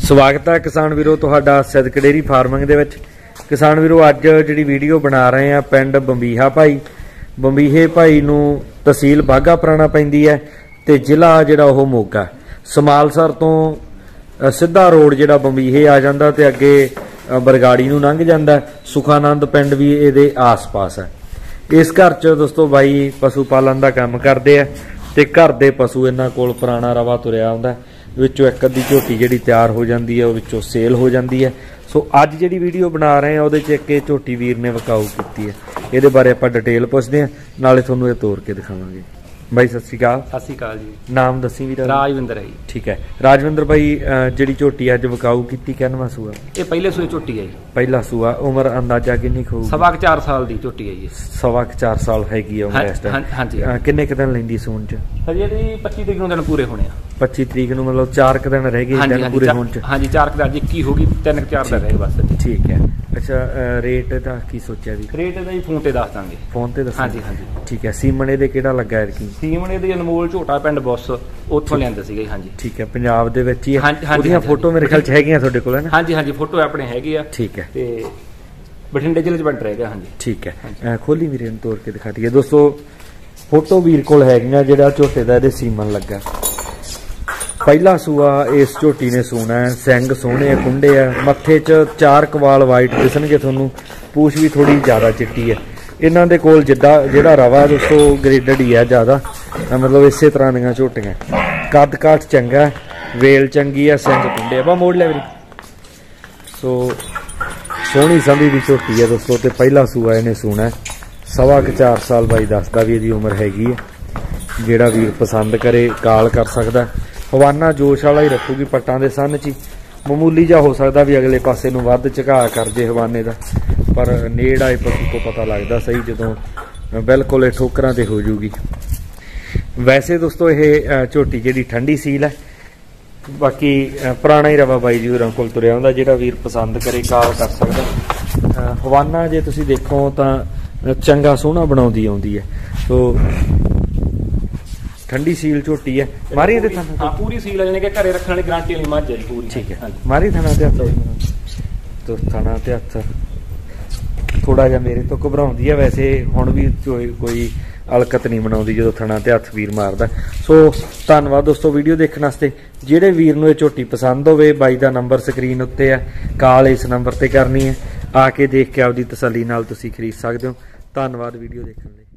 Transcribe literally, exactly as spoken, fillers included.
स्वागत है किसान वीरो तुहाडा सिद्दक डेयरी फार्मिंग दे विच। किसान वीरो अज जिहड़ी वीडियो बना रहे हैं पिंड बंबीहा भाई बंबीहे भाई नूं तहसील बाघा पुराना पैंदी है ते जिला जिहड़ा ओह मोगा। समालसर तो सीधा रोड जिहड़ा बंबीहे आ जांदा ते अगे बरगाड़ी नूं लंघ जांदा। सुखानंद पिंड भी इहदे आस पास है। इस घर च दोस्तों बाई पशु पालन का काम करते हैं ते घर दे पशु इन्हां कोल पुराना रवा तुरिया आउंदा। विचों एक अद्धी झोटी जिहड़ी तैयार हो जाती है विचों सेल हो जाती है। सो अज जिहड़ी वीडियो बना रहे हैं उहदे च एक झोटी वीर ने विकाऊ की है। ये बारे आपां डिटेल पुछदे हां नाले तुहानूं इह तोड़ के दिखावांगे। भाई सत श्री अकाल। सत श्री अकाल जी। नाम दसी वीर? राजविंदर है जी। ठीक है राजविंदर भाई जिहड़ी झोटी अज विकाऊ की कहनवा सूआ? ये पहले सूए झोटी है जी। पहला सूआ। उम्र अंदाजा किन्नी होਊ? सवा चार साल की झोटी है जी। सवा चार साल हैगी उम्र इस टाइम? हां जी। किन्ने क दिन लैंदी सूण च? हजे जी पच्ची तरीक नूं दिन पूरे होने आ। पच्ची तरीक नूं मतलब चार क दिन रह गए दिन पूरे होण च? हां जी चार क दिन इक्की हो गई तीन क चार दिन रह गए बस। ठीक है। अच्छा रेट दा की सोचा भी? रेट दा जी फोन ते दस दांगे। फोन ते दस? हां जी हां जी। ठीक है। सीमने दे किहड़ा लगा है की? सीमने दे अनमोल झोटा पिंड बुस उत्थों लिआंदा सीगा जी। हां जी। ठीक है। पंजाब दे विच ही है? हां जी। फोटो मेरे ख्याल च हैगियां तुहाडे कोल है ना? हां जी हां जी फोटो अपने हैगी आ। ठीक है। ते बठिंडे जिले च बंट रहेगा। हां जी। ठीक है। खोली वीरे नूं तोड़ के दिखा दईए दोस्तों। फोटो वीर कोल हैगियां जिहड़ा झोटे दा इहदे सीमन लगा। पहला सूआ इस झोटी ने सूना है। सिंग सोहणे कुंडे है। मत्थे च चार कवाल वाइट दिसणगे तुहानूं। पूछ भी थोड़ी ज़्यादा चिट्टी है। इन्हां दे कोल जिद्दां जिहड़ा रवा दोस्तों ग्रेडड ही है ज़्यादा मतलब इस तरह दीआं झोटियां। कद काठ चंगा है वेल चंगी है सिंग कुंडे बा मोड़ लिया। सो सोहनी संधी की झोटी है दोस्तों ते पहला सूआ इन्हें सूना है। सवा क चार साल बाई दसदा भी इहदी उम्र हैगी है। जिहड़ा वीर पसंद करे काल कर सकदा। हवाना जोश वाला ही रखूगी पट्टां दे सन च मामूली जा हो सकता भी अगले पासे नूं वध झुका कर जे हवाने का पर नेड़ आए पशु को पता लगता सही जदों बिल्कुल ठोकरां ते हो जूगी। वैसे दोस्तों ये झोटी जिहड़ी ठंडी सील है। बाकी पुराना ही रवा बाई जी होरां कोल तुरिया आउंदा जिहड़ा वीर पसंद करे काल कर सकदा। हवाना जे तुसीं देखो तां चंगा सोहना बनाउंदी आउंदी है। तो ठंडी सील झोटी है। मारी दे थाना? हां पूरी सील है यानी कि घरे रखने वाली गारंटी वाली मੱਝ है पूरी। ठीक है। मारी थाना ते हत्थ तो थाना ते हत्थ थोड़ा जिहा मेरे तो घबराउंदी है। वैसे हुण भी कोई अलकत नहीं मनाउंदी जदों थाना ते हत्थ वीर मारदा। सो धन्नवाद दोस्तों वीडियो देखने वास्ते। जिहड़े वीर नूं इह झोटी पसंद होवे बाई दा नंबर स्क्रीन उत्ते है। काल इस नंबर ते करनी है। आके देख के आपदी तसल्ली नाल तुसीं खरीद सकदे हो। धन्नवाद वीडियो देखने लई।